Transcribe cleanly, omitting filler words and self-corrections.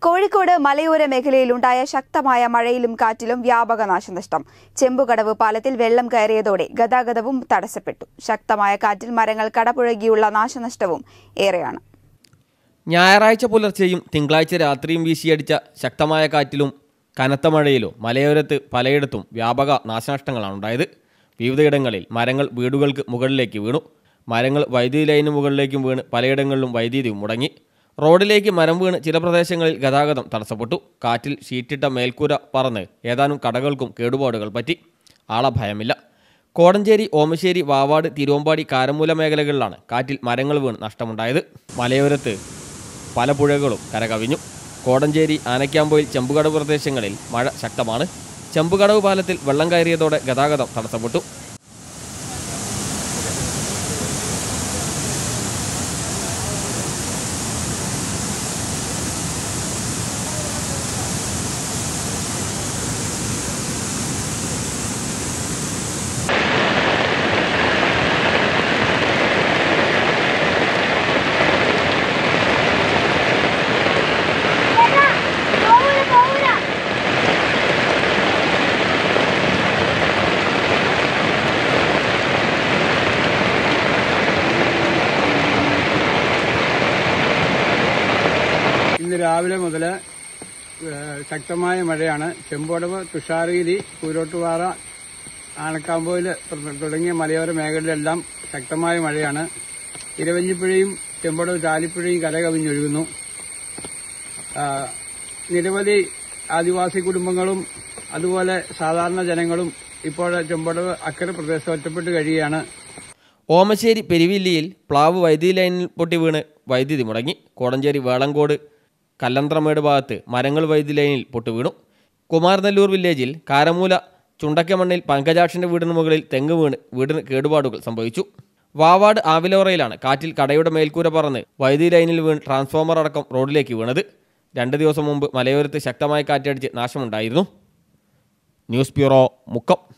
കോഴിക്കോട് മലയോര മേഖലയിലുണ്ടായ ശക്തമായ മഴയിലും കാറ്റിലും വ്യാപക നാശനഷ്ടം. ചെമ്പുകടവ് പാലത്തിൽ വെള്ളം കയറിയതോടെ ഗതാഗതവും തടസ്സപ്പെട്ടു. ശക്തമായ കാറ്റിൽ മരങ്ങൾ കടപുഴകിയുള്ള നാശനഷ്ടവും ഏറെയാണ്. ഞായറാഴ്ച പുലർച്ചെയും തിങ്കളാഴ്ച രാത്രിയും വീശിയടിച്ച ശക്തമായ കാറ്റിലും കനത്ത മഴയിലും മലയോരത്ത് പലയിടത്തും വ്യാപക നാശനഷ്ടങ്ങളാണ് ഉണ്ടായത്. വിവിധയിടങ്ങളിൽ മരങ്ങൾ വീടുകൾക്ക് മുകളിലേക്ക് വീണു. മരങ്ങൾ വൈദ്യുതി ലൈനിന് മുകളിലേക്കും വീണ് പലയിടങ്ങളിലും വൈദ്യുതിയും മുടങ്ങി. റോഡിലേക്ക് മരം വീണ് ചില പ്രദേശങ്ങളിൽ ഗതാഗതം തടസ്സപ്പെട്ടു. കാറ്റിൽ ഷീറ്റിട്ട മേൽക്കൂര പറന്ന് ഏതാനും കടകൾക്കും കേടുപാടുകൾ പറ്റി. ആളഭയമില്ല. കോടഞ്ചേരി, ഓമശ്ശേരി, വാവാട്, തിരുവമ്പാടി, കാരമൂല മേഖലകളിലാണ് കാറ്റിൽ മരങ്ങൾ വീണ് നഷ്ടമുണ്ടായത്. മലയോരത്ത് പല പുഴകളും കരകവിഞ്ഞു. കോടഞ്ചേരി, ആനക്കാമ്പോയിൽ, ചെമ്പുകടവ് പ്രദേശങ്ങളിൽ മഴ ശക്തമാണ്. ചെമ്പുകടവ് പാലത്തിൽ വെള്ളം കയറിയതോടെ ഗതാഗതം തടസ്സപ്പെട്ടു. ഇന്ന് രാവിലെ മുതൽ ശക്തമായ മഴയാണ്. ചെമ്പോടവ്, തുഷാരഗിരി, കൂരോട്ടുപാറ, ആനക്കാമ്പോയിൽ തുടങ്ങിയ മലയോര മേഖലയിലെല്ലാം ശക്തമായ മഴയാണ്. ഇരവഞ്ഞിപ്പുഴയും ചെമ്പോടവ് ചാലിപ്പുഴയും കരകവിഞ്ഞൊഴുകുന്നു. നിരവധി ആദിവാസി കുടുംബങ്ങളും അതുപോലെ സാധാരണ ജനങ്ങളും ഇപ്പോൾ ചെമ്പോടവ് അക്കരെ പ്രദേശം ഒറ്റപ്പെട്ട് കഴിയുകയാണ്. ഓമശ്ശേരി പെരുവില്ലിയിൽ പ്ലാവ് വൈദ്യുതി ലൈനിൽ പൊട്ടി വീണ് വൈദ്യുതി മുടങ്ങി. കോടഞ്ചേരി വേളങ്കോട് കല്ലന്ത്രമേട് ഭാഗത്ത് മരങ്ങൾ വൈദ്യുതി ലൈനിൽ പൊട്ടുവീണു. കുമാരനെല്ലൂർ വില്ലേജിൽ കാരമൂല ചുണ്ടക്കമണ്ണിൽ പങ്കജാക്ഷന്റെ വീടിന് മുകളിൽ തെങ്ങ് വീണ് വീടിന് കേടുപാടുകൾ സംഭവിച്ചു. വാവാട് ആവിലോറയിലാണ് കാറ്റിൽ കടയുടെ മേൽക്കൂര പറന്ന് വൈദ്യുതി ലൈനിൽ വീണ് ട്രാൻസ്ഫോമർ അടക്കം റോഡിലേക്ക് വീണത്. 2 ദിവസം മുമ്പ് മലയോരത്ത് ശക്തമായ കാറ്റടിച്ച് നാശമുണ്ടായിരുന്നു. News bureau, Mukkam.